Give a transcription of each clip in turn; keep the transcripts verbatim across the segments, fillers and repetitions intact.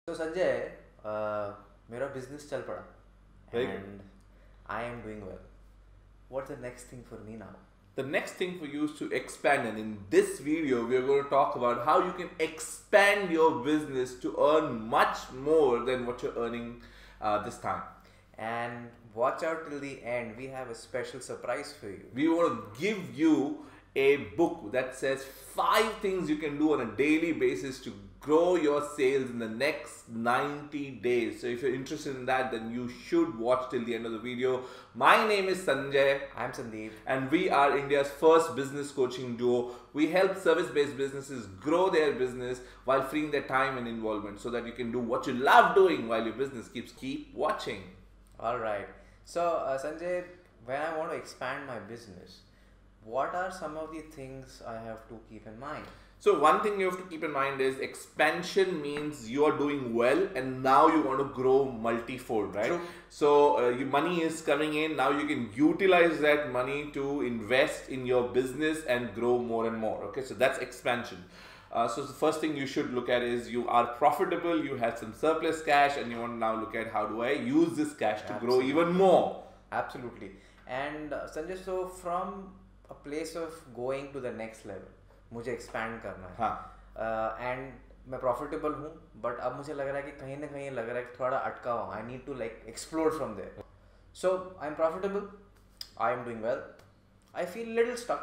So Sanjay, uh, मेरा business चल पड़ा Very good. and I am doing well. What's the next thing for me now? The next thing for you is to expand, and in this video, we are going to talk about how you can expand your business to earn much more than what you're earning uh, this time. And watch out till the end. We have a special surprise for you. We want to give you a book that says five things you can do on a daily basis to grow your sales in the next ninety days. So if you're interested in that, then you should watch till the end of the video. My name is Sanjay. I'm Sandeep. And we are India's first business coaching duo. We help service-based businesses grow their business while freeing their time and involvement so that you can do what you love doing while your business keeps keep watching. All right. So uh, Sanjay, when I want to expand my business, what are some of the things I have to keep in mind? So one thing you have to keep in mind is expansion means you are doing well and now you want to grow multifold, right? True. So uh, your money is coming in, now you can utilize that money to invest in your business and grow more and more, okay? So that's expansion. Uh, so the first thing you should look at is you are profitable, you have some surplus cash and you want to now look at how do I use this cash to Absolutely. grow even more. Absolutely. And uh, Sanjay, so from a place of going to the next level, मुझे expand करना है. हाँ. And मैं profitable हूँ but अब मुझे लग रहा है कि कहीं ना कहीं लग रहा है कि थोड़ा अटका हुआ. I need to like explore from there. So I am profitable, I am doing well, I feel little stuck.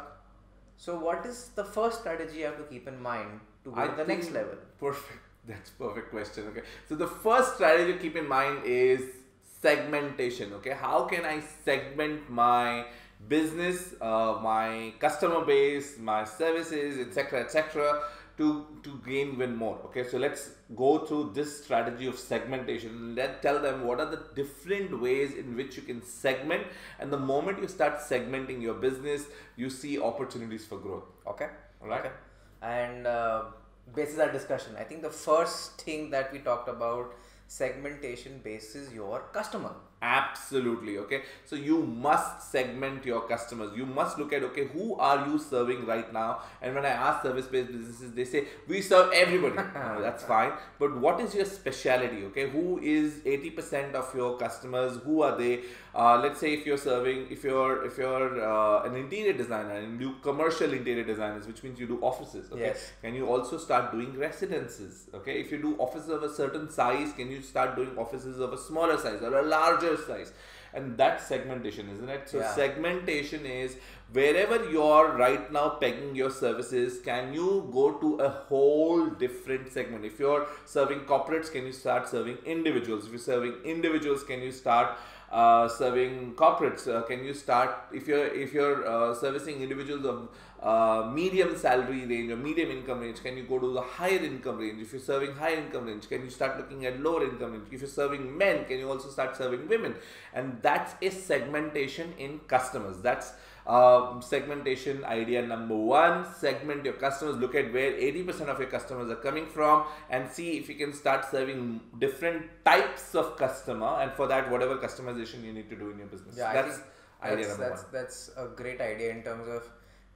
So what is the first strategy I have to keep in mind to go to the next level? Perfect. That's perfect question. Okay. So the first strategy to keep in mind is segmentation. Okay. How can I segment my business, uh, my customer base, my services, et cetera, et cetera, to to gain even more. Okay. So let's go through this strategy of segmentation. Let's tell them what are the different ways in which you can segment. And the moment you start segmenting your business, you see opportunities for growth. Okay. All right. Okay. And uh, basis our discussion, I think the first thing that we talked about, segmentation basis your customer. Absolutely. Okay, so you must segment your customers. You must look at, okay, who are you serving right now? And when I ask service based businesses, they say we serve everybody. No, that's fine, but what is your specialty? Okay, who is eighty percent of your customers? Who are they? Uh, let's say if you're serving, if you're if you're uh, an interior designer and you do commercial interior designers, which means you do offices. Okay, Yes. can you also start doing residences? Okay, if you do offices of a certain size, can you start doing offices of a smaller size or a larger size? And that's segmentation, isn't it? So Yeah. segmentation is wherever you're right now pegging your services, can you go to a whole different segment? If you're serving corporates, can you start serving individuals? If you're serving individuals, can you start uh, serving corporates? Uh, can you start if you're if you're uh, servicing individuals of uh, medium salary range or medium income range, can you go to the higher income range? If you're serving higher income range, can you start looking at lower income range? If you're serving men, can you also start serving women? And that's a segmentation in customers. That's uh, segmentation idea number one. Segment your customers, look at where eighty percent of your customers are coming from and see if you can start serving different types of customer, and for that whatever customization you need to do in your business. Yeah, I that's think idea that's number that's one. that's a great idea in terms of,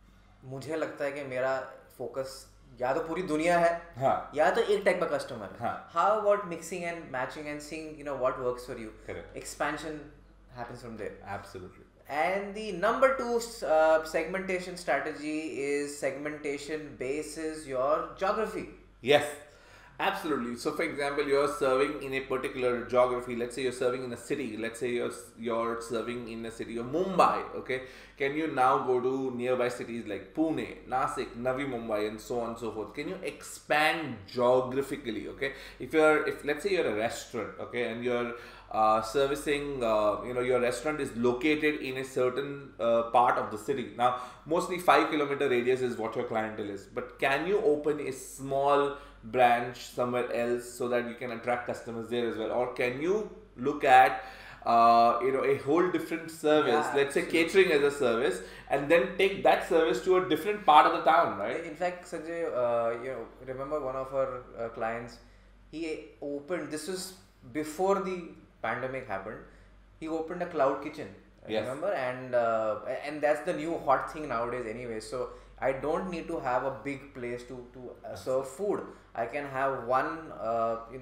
मुझे लगता है कि मेरा focus या तो पूरी दुनिया है हाँ. या तो एक टाइप का कस्टमर है. हाँ. How about mixing and matching and seeing you know what works for you? Correct. Expansion happens from there. Absolutely. And the number two uh, segmentation strategy is segmentation bases your geography. Yes, absolutely. So for example, you're serving in a particular geography. Let's say you're serving in a city. Let's say you're you're serving in a city of Mumbai. Okay, can you now go to nearby cities like Pune, Nasik, Navi Mumbai, and so on and so forth? Can you expand geographically? Okay, if you're if let's say you're a restaurant, okay, and you're uh, servicing, uh, you know, your restaurant is located in a certain uh, part of the city. Now, mostly five kilometer radius is what your clientele is. But can you open a small branch somewhere else so that you can attract customers there as well? Or can you look at uh, you know, a whole different service, Yeah, let's say absolutely. catering as a service, and then take that service to a different part of the town, right? In fact, Sanjay, uh, you know, remember one of our uh, clients, he opened, this was before the pandemic happened, he opened a cloud kitchen. Yes. Remember? And uh, and that's the new hot thing nowadays anyway. So I don't need to have a big place to, to uh, serve food. I can have one, uh, you know,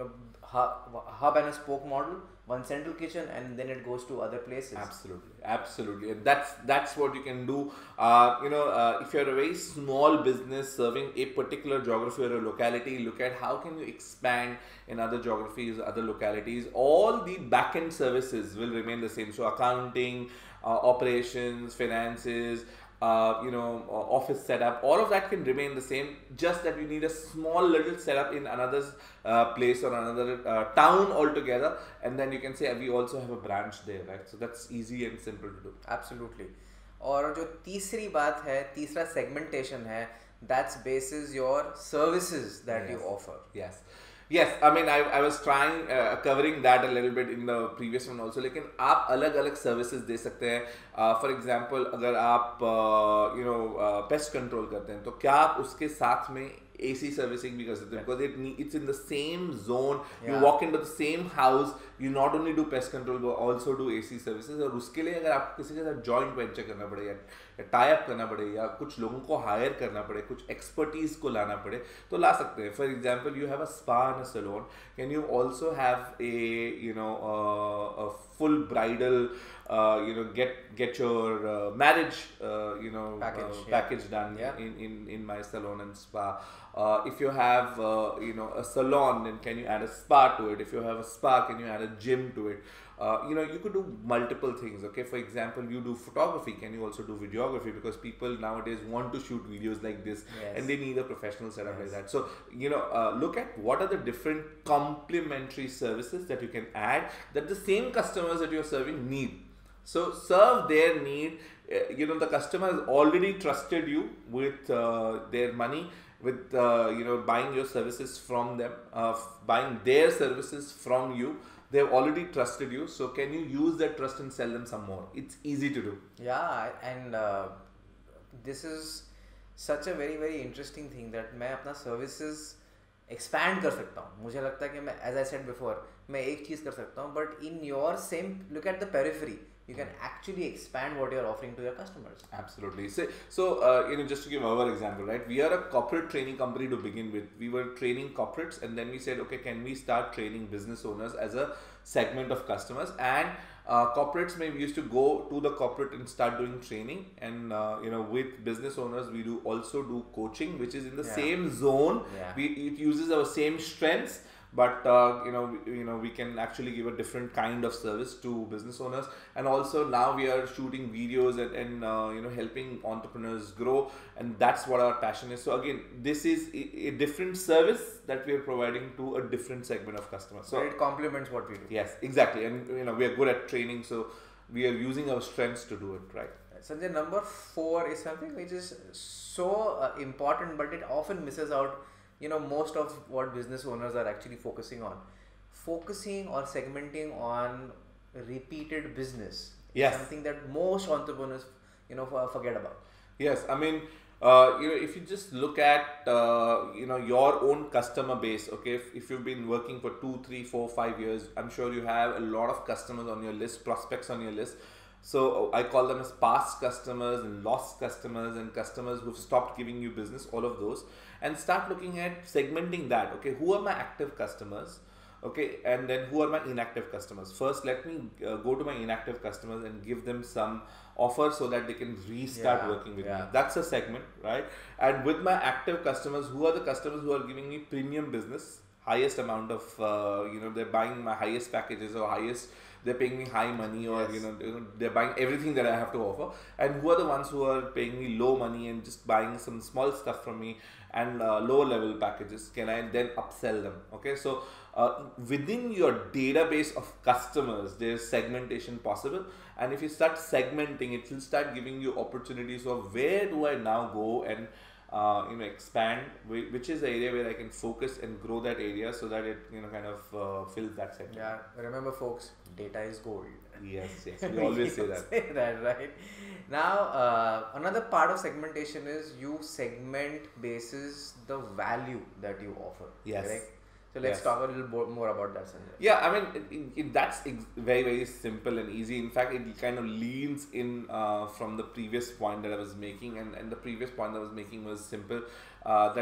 hub, hub and a spoke model, one central kitchen, and then it goes to other places. Absolutely, absolutely, and that's that's what you can do. Uh, you know, uh, if you're a very small business serving a particular geography or a locality, look at how can you expand in other geographies, other localities. All the back-end services will remain the same. So accounting, uh, operations, finances, uh, you know, uh, office setup, all of that can remain the same. Just that you need a small little setup in another uh, place or another uh, town altogether, and then you can say we also have a branch there, right? So that's easy and simple to do. Absolutely. और जो तीसरी बात है, तीसरा segmentation है, that's basis your services that you Yes. offer. Yes. Yes, I mean, I, I was trying uh, covering that a little bit in the previous one also. लेकिन आप अलग अलग services दे सकते हैं. uh, For example, अगर आप uh, you know uh, pest control करते हैं, तो क्या आप उसके साथ में A C servicing भी कर सकते हैं? Because it ne- it's in the same zone. You Yeah. walk into the same house. You not only do pest control, but also do A C services. और उसके लिए अगर आपको किसी के साथ joint venture करना पड़े या टाई अप करना पड़े या कुछ लोगों को हायर करना पड़े, कुछ एक्सपर्टीज को लाना पड़े, तो ला सकते हैं. For example, you have a spa and a salon. Can you also have a you know a full bridal you know get get your uh, marriage uh, you know Package, uh, yeah. package done Yeah. in, in in my salon and spa. Uh, if you have uh, you know a salon, then can you add a spa to it? If you have a spa, can you add a gym to it? Uh, you know, you could do multiple things. Okay, for example, you do photography. Can you also do videography? Because people nowadays want to shoot videos like this, Yes. and they need a professional setup like Yes. that. So you know, uh, look at what are the different complementary services that you can add that the same customers that you're serving need. So serve their need. Uh, you know, the customer has already trusted you with uh, their money, with uh, you know buying your services from them, uh, f- buying their services from you. They have already trusted you. So can you use that trust and sell them some more? It's easy to do. Yeah, and uh, this is such a very very interesting thing that मैं अपना services expand कर सकता हूँ. मुझे लगता है कि मैं, as I said before, मैं एक चीज़ कर सकता हूँ, but in your same, look at the periphery, you can actually expand what you're offering to your customers. Absolutely. So, so uh, you know, just to give our example, right? We are a corporate training company to begin with. We were training corporates, and then we said, okay, can we start training business owners as a segment of customers? And uh, corporates may we used to go to the corporate and start doing training, and uh, you know, with business owners, we do also do coaching, which is in the Yeah. same zone. Yeah. We it uses our same strengths. But uh, you know, we, you know, we can actually give a different kind of service to business owners, and also now we are shooting videos and, and uh, you know helping entrepreneurs grow, and that's what our passion is. So again, this is a, a different service that we are providing to a different segment of customers. So So it complements what we do. yes, exactly, and you know we are good at training, so we are using our strengths to do it, right? Sanjay, number four is something which is so uh, important, but it often misses out. You know, most of what business owners are actually focusing on, focusing or segmenting on repeated business. is Yes. Something that most entrepreneurs, you know, for- forget about. Yes, I mean, uh, you know, if you just look at, uh, you know, your own customer base, okay, if, if you've been working for two, three, four, five years, I'm sure you have a lot of customers on your list, prospects on your list. So I call them as past customers and lost customers and customers who've stopped giving you business, all of those, and start looking at segmenting that. Okay, who are my active customers? Okay, and then who are my inactive customers? First, let me uh, go to my inactive customers and give them some offer so that they can restart Yeah, working with yeah. me. That's a segment, right? And with my active customers, who are the customers who are giving me premium business, highest amount of, uh, you know, they're buying my highest packages or highest, they're paying me high money, or Yes. you know, you know, they're buying everything that I have to offer. And who are the ones who are paying me low money and just buying some small stuff from me and uh, lower level packages? Can I then upsell them? Okay, so uh, within your database of customers, there's segmentation possible. And if you start segmenting, it will start giving you opportunities of where do I now go and uh, you know expand, whi- which is the area where I can focus and grow that area so that it you know kind of uh, fills that segment. Yeah, remember, folks, data is gold. Yes, yes, we always say that. Say that, right? Now, uh, another part of segmentation is you segment basis the value that you offer. Yes. Correct? So let's Yes. talk a little bo- more about that, Sanjay. Yeah, I mean, it, it, it- that's ex- very, very simple and easy. In fact, it kind of leans in uh, from the previous point that I was making, and, and the previous point that I was making was simple, uh, that you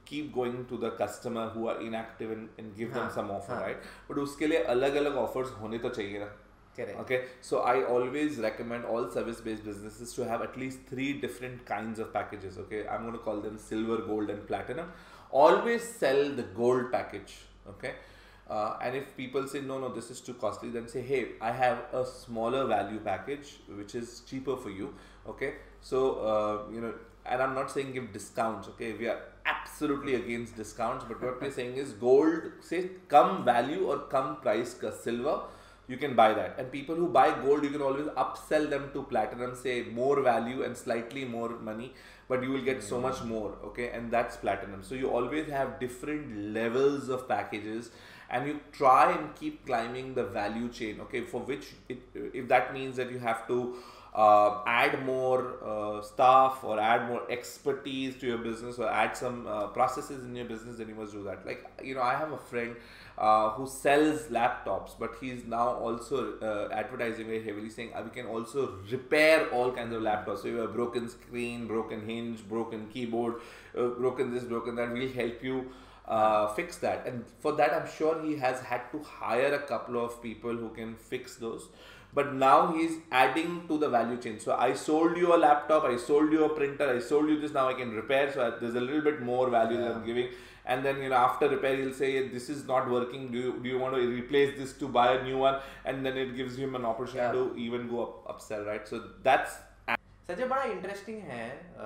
keep going to the customer who are inactive and, and give them हाँ, some offer, हाँ. right? But उसके लिए अलग अलग offers होने तो चाहिए ना. Correct. Okay, so I always recommend all service-based businesses to have at least three different kinds of packages. Okay, I'm going to call them silver, gold, and platinum. Always sell the gold package. Okay, uh, and if people say no, no, this is too costly, then say, hey, I have a smaller value package which is cheaper for you. Okay, so uh, you know, and I'm not saying give discounts. Okay, we are absolutely against discounts, but what we're saying is gold, say, come value or come price ka silver. You can buy that, and people who buy gold, you can always upsell them to platinum, say more value and slightly more money, but you will get so much more. Okay, and that's platinum. So you always have different levels of packages, and you try and keep climbing the value chain. Okay, for which it, if that means that you have to uh, add more uh, staff or add more expertise to your business or add some uh, processes in your business, then you must do that. Like, you know, I have a friend uh, who sells laptops, but he's now also uh, advertising very heavily, saying uh, we can also repair all kinds of laptops. So you have broken screen, broken hinge, broken keyboard, uh, broken this, broken that. We'll help you uh, fix that. And for that, I'm sure he has had to hire a couple of people who can fix those. But now he's adding to the value chain. So I sold you a laptop, I sold you a printer, I sold you this, now I can repair. So there's a little bit more value Yeah. that I'm giving. And then, you know, after repair, he'll say, this is not working. Do you, do you want to replace this to buy a new one? And then it gives him an opportunity Yeah. to even go up, upsell, right? So that's... सच बड़ा interesting है.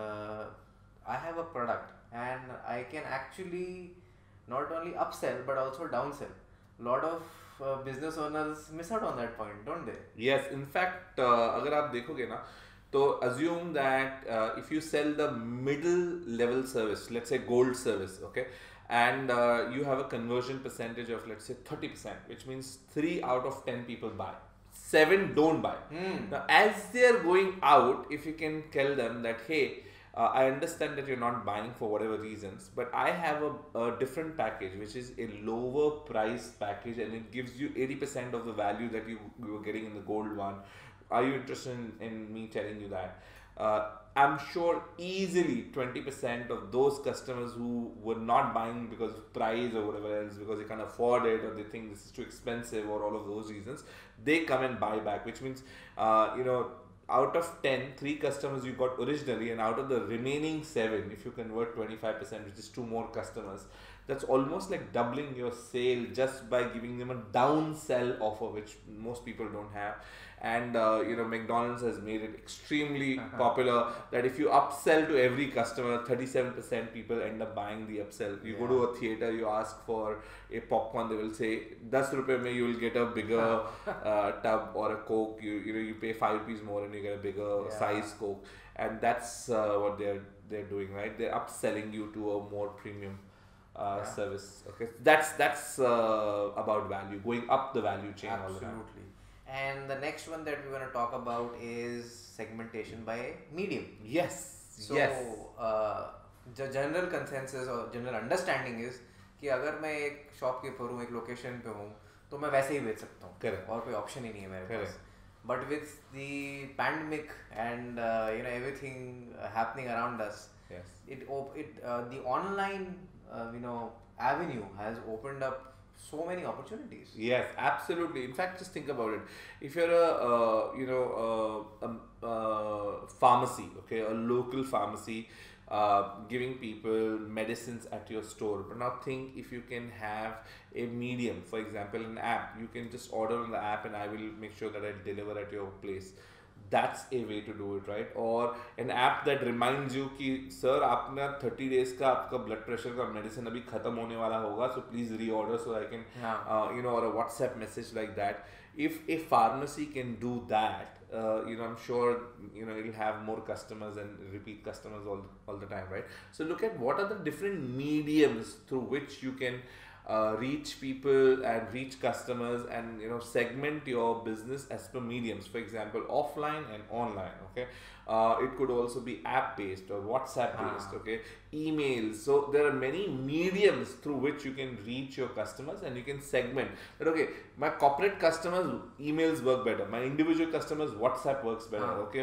I have a product and I can actually not only upsell but also downsell. Lot of business owners miss out on that point, don't they? Yes, in fact, uh, अगर आप देखोगे ना, तो assume that uh, if you sell the middle level service, let's say gold service, okay, and uh, you have a conversion percentage of, let's say, thirty percent, which means three out of ten people buy, seven don't buy. Hmm. Now, as they're going out, if you can tell them that, hey, uh, I understand that you're not buying for whatever reasons, but I have a, a different package, which is a lower price package, and it gives you eighty percent of the value that you, you were getting in the gold one. Are you interested in, in me telling you that? Uh, I'm sure easily twenty percent of those customers who were not buying because of price or whatever else, because they can't afford it or they think this is too expensive or all of those reasons, they come and buy back, which means, uh, you know, out of ten, three customers you got originally, and out of the remaining seven, if you convert twenty-five percent, which is two more customers, that's almost like doubling your sale just by giving them a downsell offer, which most people don't have. And uh, you know, McDonald's has made it extremely Uh-huh. popular that if you upsell to every customer, thirty-seven percent people end up buying the upsell. You go to a theater, you ask for a popcorn, they will say ten rupees mein you will get a bigger uh, tub or a Coke. You you know, you pay five rupees more and you get a bigger Yeah. size Coke, and that's uh, what they're they're doing, right? They're upselling you to a more premium uh, Yeah. service. Okay, that's that's uh, about value, going up the value chain all the time. Absolutely. And the next one that we're going to talk about is segmentation by medium. Yes. So, yes. uh, the general consensus or general understanding is कि अगर मैं एक shopkeeper हूँ, एक location पे हूँ, तो मैं वैसे ही बेच सकता हूँ. Correct. और कोई ऑप्शन ही नहीं है मेरे Correct. Pass. But with the pandemic and uh, you know, everything uh, happening around us, Yes. it op- it uh, the online uh, you know, avenue has opened up so many opportunities. Yes, absolutely. In fact, just think about it. If you're a uh, you know uh, a, a pharmacy, okay, a local pharmacy, uh, giving people medicines at your store, but now think if you can have a medium, for example, an app. You can just order on the app, and I will make sure that I deliver at your place. That's a way to do it, right? Or an app that reminds you कि sir आपने thirty days का आपका blood pressure का medicine अभी खत्म होने वाला होगा, so please reorder so I can Yeah. uh, you know, or a WhatsApp message like that. If a pharmacy can do that, uh, you know, I'm sure, you know, it'll have more customers and repeat customers all all the time, right? So look at what are the different mediums through which you can Uh, reach people and reach customers, and you know, segment your business as per mediums. For example, offline and online. Okay, uh, it could also be app based or WhatsApp based. Ah. Okay, emails. So there are many mediums through which you can reach your customers, and you can segment that. Okay, my corporate customers, emails work better. My individual customers, WhatsApp works better. Ah. Okay,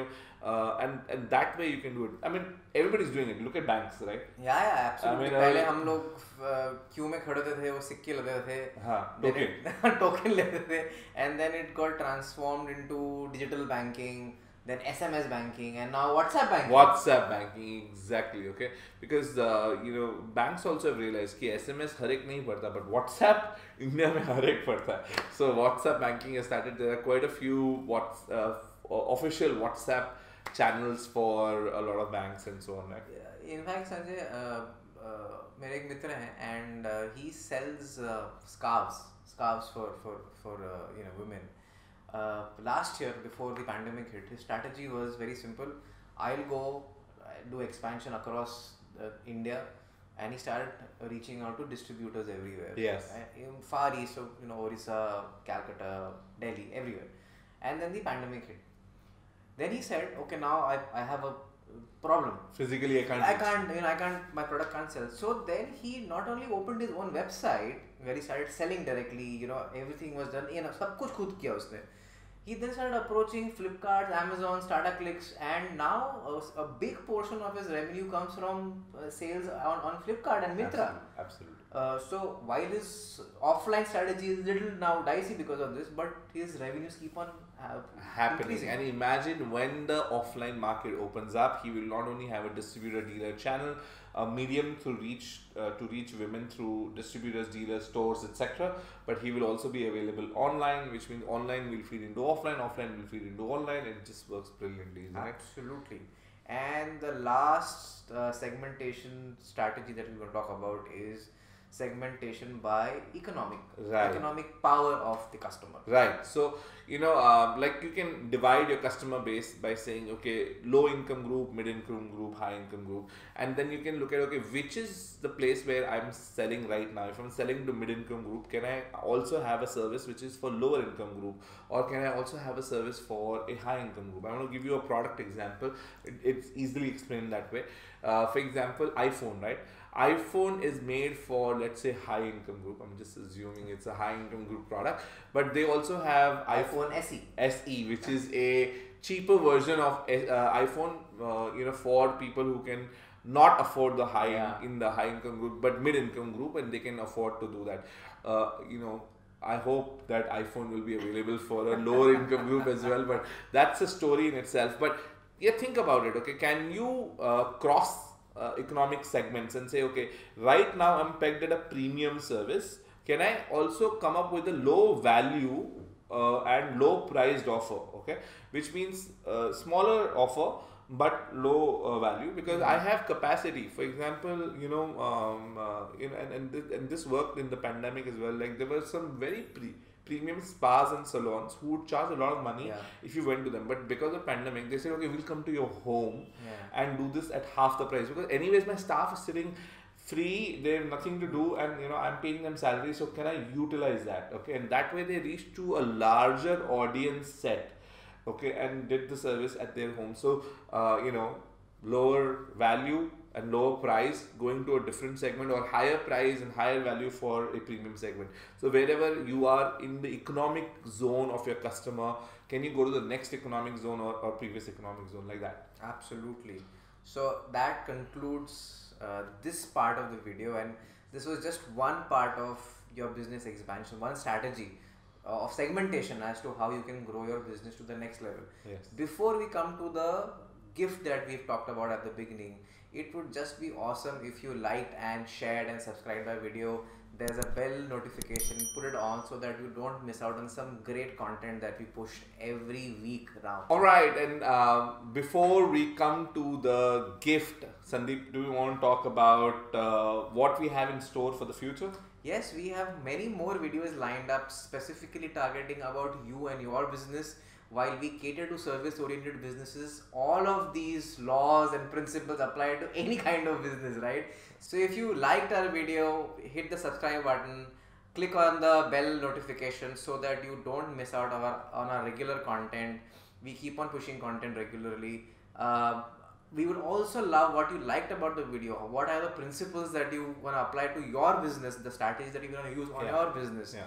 uh, and and that way you can do it. I mean, everybody's doing it. Look at banks, right? Yeah, yeah, absolutely. I mean, पहले uh, हम लोग Q में खड़े होते थे, वो सिक्के लेते थे, हाँ, token token लेते थे, and then it got transformed into digital banking, then S M S banking, and now WhatsApp banking. WhatsApp banking, exactly. Okay, because uh, you know banks also have realized कि S M S हर एक नहीं पड़ता, but WhatsApp India में हर एक पड़ता है. So WhatsApp banking has started. There are quite a few what uh, official WhatsApp channels for a lot of banks and so on, right? In fact, Sanjay, uh, uh, मेरे एक मित्र हैं, and uh, he sells uh, scarves, scarves for for for uh, you know women. Uh, last year, before the pandemic hit, his strategy was very simple. I'll go uh, do expansion across uh, India, and he started reaching out to distributors everywhere. Yes. Uh, in Far East, so you know, Orissa, Calcutta, Delhi, everywhere. And then the pandemic hit. Then he said, okay, now I, I have a problem. Physically, I can't. I can't, you know, I can't, my product can't sell. So then he not only opened his own website where he started selling directly, you know, everything was done, you know, सब कुछ खुद किया उसने. He then started approaching Flipkart, Amazon, StarterClicks, and now a, a big portion of his revenue comes from uh, sales on, on Flipkart and Myntra. Absolutely. Absolutely. Uh, so while his offline strategy is little now dicey because of this, but his revenues keep on uh, happening. increasing. And imagine when the offline market opens up, he will not only have a distributor dealer channel, a medium to reach uh, to reach women through distributors, dealers, stores, et cetera. But he will also be available online, which means online will feed into offline, offline will feed into online. It just works brilliantly, isn't it? Absolutely. And the last uh, segmentation strategy that we're going to talk about is segmentation by economic Right. economic power of the customer. Right. So, you know, um, like you can divide your customer base by saying, okay, low income group, mid income group, high income group. And then you can look at, okay, which is the place where I'm selling right now. If I'm selling to mid income group, can I also have a service which is for lower income group? Or can I also have a service for a high income group? I want to give you a product example. It, it's easily explained that way. Uh, for example, iPhone, right? iPhone is made for, let's say, high income group. I'm just assuming it's a high income group product, but they also have iPhone S E. S E, which is a cheaper version of uh, iPhone, uh, you know, for people who can not afford the high Yeah. in the high income group, but mid income group, and they can afford to do that. Uh, you know, I hope that iPhone will be available for a lower income group as well, but that's a story in itself. But yeah, think about it. Okay, can you uh, cross Uh, economic segments and say, okay, right now I'm pegged at a premium service. Can I also come up with a low value uh, and low priced offer? Okay, which means uh, smaller offer but low uh, value, because mm-hmm. I have capacity. For example, you know, um, uh, you know, and and this, and this worked in the pandemic as well. Like there were some very pre premium spas and salons who would charge a lot of money Yeah. if you went to them, but because of pandemic they said, okay, we'll come to your home Yeah. and do this at half the price, because anyways my staff is sitting free, they have nothing to do, and you know I'm paying them salary, so can I utilize that? Okay, and that way they reached to a larger audience set, okay, and did the service at their home. So uh, you know, lower value and lower price going to a different segment, or higher price and higher value for a premium segment. So wherever you are in the economic zone of your customer, can you go to the next economic zone or, or previous economic zone, like that? Absolutely. So that concludes uh, this part of the video, and this was just one part of your business expansion, one strategy uh, of segmentation as to how you can grow your business to the next level. Yes. Before we come to the gift that we've talked about at the beginning, it would just be awesome if you liked and shared and subscribed our video. There's a bell notification, put it on so that you don't miss out on some great content that we push every week now. Alright, and uh, before we come to the gift, Sandeep, do you want to talk about uh, what we have in store for the future? Yes, we have many more videos lined up specifically targeting about you and your business. While we cater to service-oriented businesses, all of these laws and principles apply to any kind of business, right? So if you liked our video, hit the subscribe button, click on the bell notification so that you don't miss out on our, on our regular content. We keep on pushing content regularly. Uh, we would also love what you liked about the video. What are the principles that you want to apply to your business, the strategies that you're going to use on Yeah. your business? Yeah.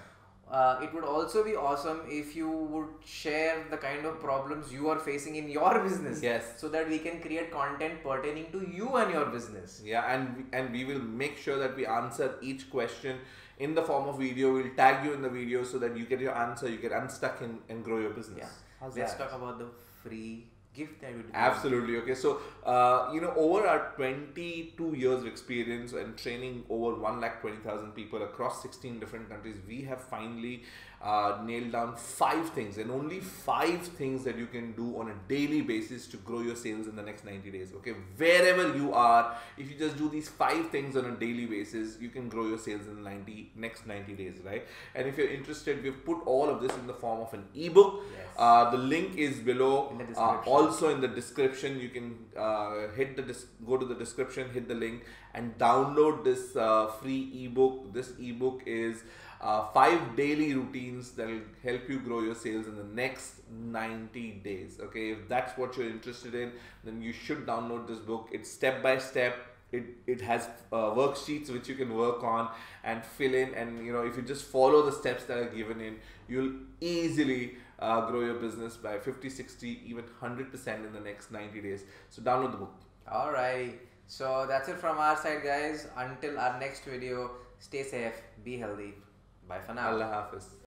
Uh, it would also be awesome if you would share the kind of problems you are facing in your business. Yes. So that we can create content pertaining to you and your business. Yeah, and we, and we will make sure that we answer each question in the form of video. We'll tag you in the video so that you get your answer, you get unstuck and, and grow your business. Yeah. How's Let's that? talk about the free gift that we do. Absolutely. Okay, so uh, you know, over our twenty-two years of experience and training over one lakh twenty thousand people across sixteen different countries, we have finally uh, nailed down five things, and only five things that you can do on a daily basis to grow your sales in the next ninety days. Okay, wherever you are, if you just do these five things on a daily basis, you can grow your sales in the ninety next ninety days, right? And if you're interested, we've put all of this in the form of an ebook. Yes. Uh, the link is below. In the Uh, description. also in the description, you can uh, hit the dis- go to the description, hit the link, and download this uh, free ebook. This ebook is uh, five daily routines that will help you grow your sales in the next ninety days. Okay, if that's what you're interested in, then you should download this book. It's step by step. It, it has uh, worksheets which you can work on and fill in, and you know, if you just follow the steps that are given in, you'll easily uh, grow your business by fifty, sixty, even one hundred percent in the next ninety days. So download the book. Alright. So that's it from our side, guys. Until our next video, stay safe, be healthy. Bye for now. Allah Hafiz.